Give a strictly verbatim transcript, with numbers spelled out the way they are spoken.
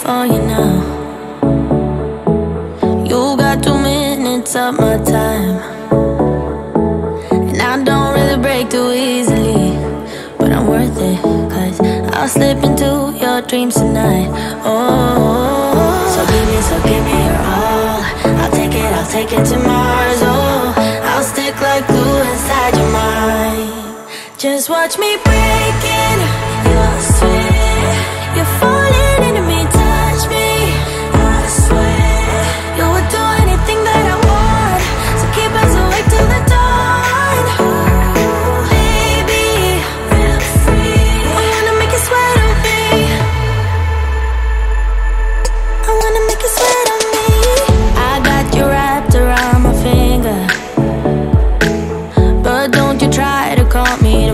for you now. You got two minutes of my time, and I don't really break too easily, but I'm worth it, cause I'll slip into your dreams tonight. Oh, so give me, so give me your all. I'll take it, I'll take it to Mars. Oh, I'll stick like glue inside your mind. Just watch me break it. You're sweet, you're falling into me, touch me. I swear you would do anything that I want, so keep us awake till the dawn. Ooh, baby, feel free. I wanna make you sweat on me. I wanna make you sweat on me. I got you wrapped around my finger, but don't you try to call me